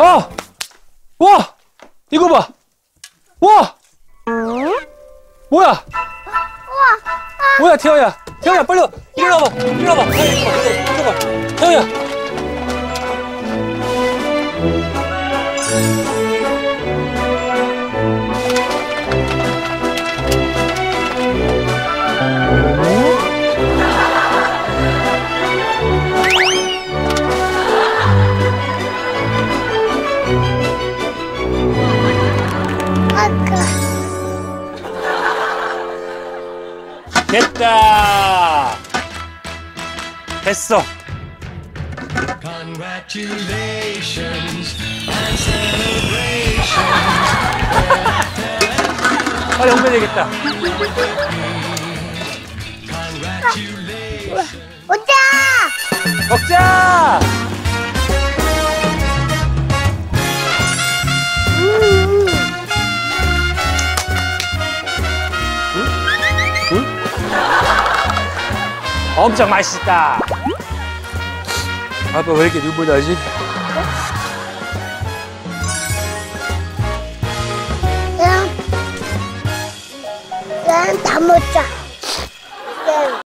와! 와! 이거 봐! 와! 뭐야? 뭐야, 태호야? 태호야, 빨리 와! 일어나봐! 일어나봐! 일어나봐! 태호야! 됐다! 됐어! Congratulations and celebrations. 빨리 옮겨야겠다. 먹자! 먹자! 엄청 맛있다. 아빠 왜 이렇게 눈물 나지? 그냥 다 먹자.